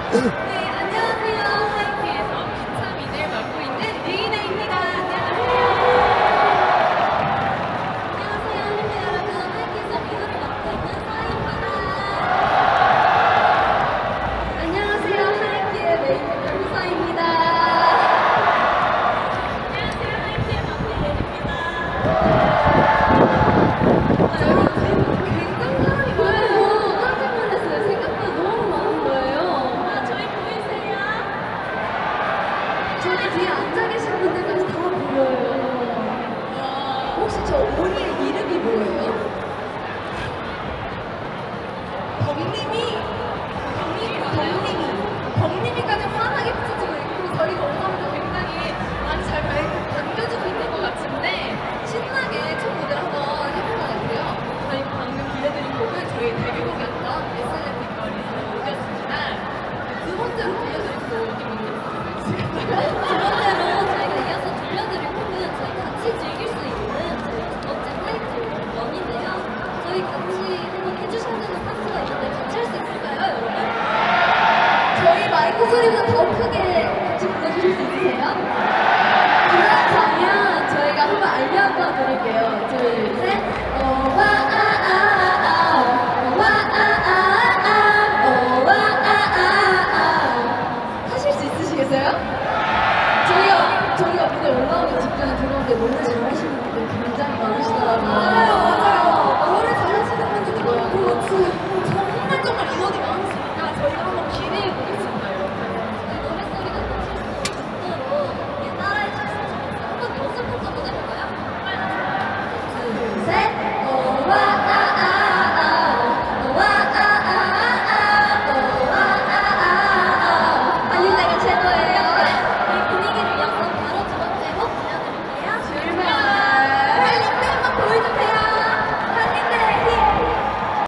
네, 안녕하세요. 하이키에서 비타민을 맡고 있는 리이나입니다. 안녕하세요. 안녕하세요, 팬 여러분. 하이키에서 미드를 맡고 있는 사이입니다. 안녕하세요, 하이키의 메인 보컬 후사입니다. 안녕하세요, 하이키의 막내 예리입니다. 여러분, 굉장히 사람이 많아요. 깜짝 놀랐어요. 생각보다 너무 많은 거예요. 저희 보이세요? 저기 뒤에 앉아 계신 분들까지 다 보여요. 혹시 저 오리의 이름이 뭐예요? 덕님이까지 환하게 붙여주고 있고 저희가 오자마자 굉장히 많이 잘 반겨주고 있는 것 같은데 신나게 첫 무대를 한번 해볼 것 같아요. 저희 방금 들려드린 곡은 저희 데뷔곡이었던 SLM 거리는 곡이었습니다. 두 번째로 들려드릴 곡이 뭔지 두 번째로 저희가 이어서 들려드릴 곡은 저희 같이 즐길 수 있는 저희 두 번째 타이틀 원인데요. 저희 같이 한번 해주셔야 되는 파트가 있는데 같이 할 수 있을까요, 여러분? 저희 마이크 소리보다 더 크게 같이 불러주실 수 있으세요?